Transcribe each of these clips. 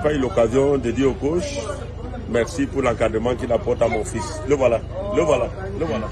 pas eu l'occasion de dire au coach merci pour l'encadrement qu'il apporte à mon fils. Le voilà, le voilà, le voilà.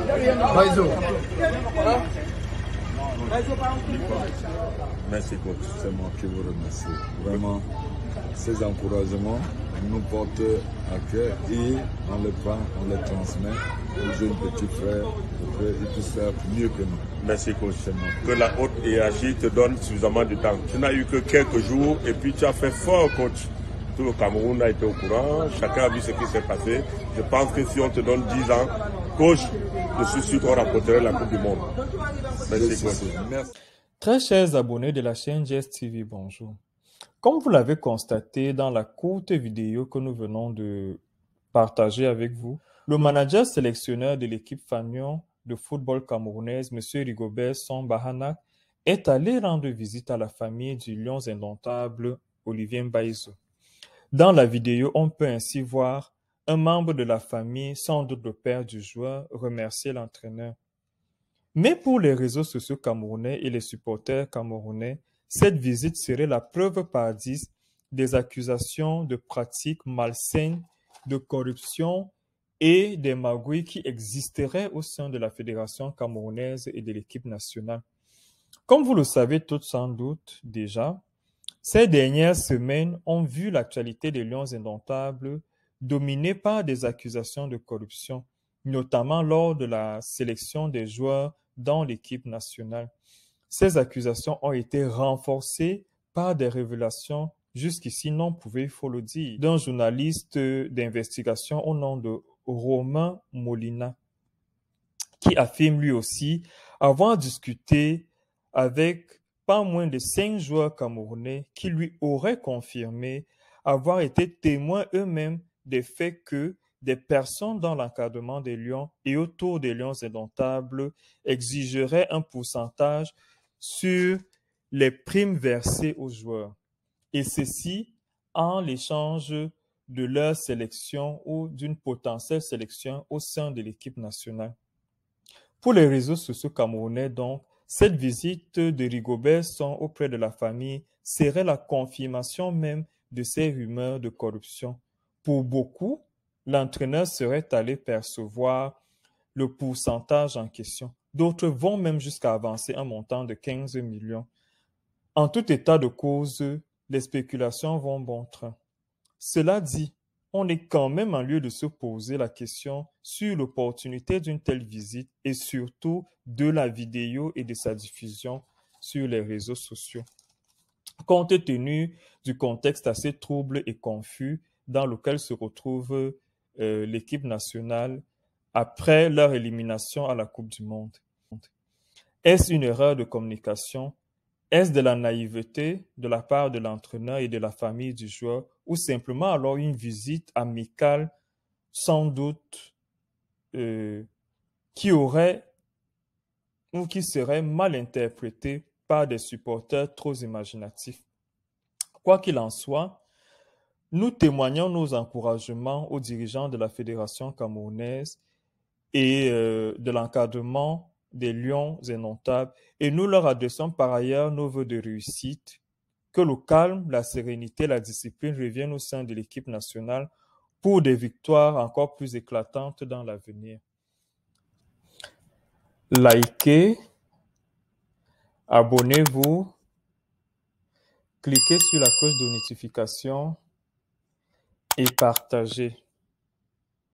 Merci coach. C'est moi qui vous remercie. Vraiment, ces encouragements nous portent à cœur et on les prend, on les transmet aux jeunes petits frères pour qu'ils puissent faire mieux que nous. Merci coach. Que la haute hiérarchie te donne suffisamment de temps. Tu n'as eu que quelques jours et puis tu as fait fort coach. Tout le Cameroun a été au courant, chacun a vu ce qui s'est passé. Je pense que si on te donne 10 ans, coach, je suis sûr qu'on rapporterait la Coupe du Monde. Merci coach. Merci. Très chers abonnés de la chaîne GSTV, bonjour. Comme vous l'avez constaté dans la courte vidéo que nous venons de partager avec vous, le manager sélectionneur de l'équipe Fanion de football camerounaise, M. Rigobert Song-Bahanak, est allé rendre visite à la famille du Lions indomptable Olivier Mbaïzo. Dans la vidéo, on peut ainsi voir un membre de la famille, sans doute le père du joueur, remercier l'entraîneur. Mais pour les réseaux sociaux camerounais et les supporters camerounais, cette visite serait la preuve par 10 des accusations de pratiques malsaines, de corruption et des magouilles qui existeraient au sein de la Fédération camerounaise et de l'équipe nationale. Comme vous le savez tous sans doute déjà, ces dernières semaines ont vu l'actualité des Lions indomptables dominée par des accusations de corruption, notamment lors de la sélection des joueurs dans l'équipe nationale. Ces accusations ont été renforcées par des révélations jusqu'ici non prouvées, il faut le dire, d'un journaliste d'investigation au nom de Romain Molina, qui affirme lui aussi avoir discuté avec pas moins de 5 joueurs camerounais qui lui auraient confirmé avoir été témoins eux-mêmes des faits que des personnes dans l'encadrement des Lions et autour des Lions indomptables exigeraient un pourcentage sur les primes versées aux joueurs. Et ceci en l'échange de leur sélection ou d'une potentielle sélection au sein de l'équipe nationale. Pour les réseaux sociaux camerounais, donc, cette visite de Rigobert Song auprès de la famille serait la confirmation même de ces rumeurs de corruption. Pour beaucoup, l'entraîneur serait allé percevoir le pourcentage en question. D'autres vont même jusqu'à avancer un montant de 15 millions. En tout état de cause, les spéculations vont bon train. Cela dit, on est quand même en lieu de se poser la question sur l'opportunité d'une telle visite et surtout de la vidéo et de sa diffusion sur les réseaux sociaux. Compte tenu du contexte assez trouble et confus dans lequel se retrouve l'équipe nationale après leur élimination à la Coupe du Monde. Est-ce une erreur de communication? Est-ce de la naïveté de la part de l'entraîneur et de la famille du joueur ou simplement alors une visite amicale sans doute qui aurait ou qui serait mal interprétée par des supporters trop imaginatifs? Quoi qu'il en soit, nous témoignons nos encouragements aux dirigeants de la Fédération camerounaise et de l'encadrement des Lions indomptables et nous leur adressons par ailleurs nos vœux de réussite, que le calme, la sérénité, la discipline reviennent au sein de l'équipe nationale pour des victoires encore plus éclatantes dans l'avenir. Likez, abonnez-vous, cliquez sur la cloche de notification et partagez.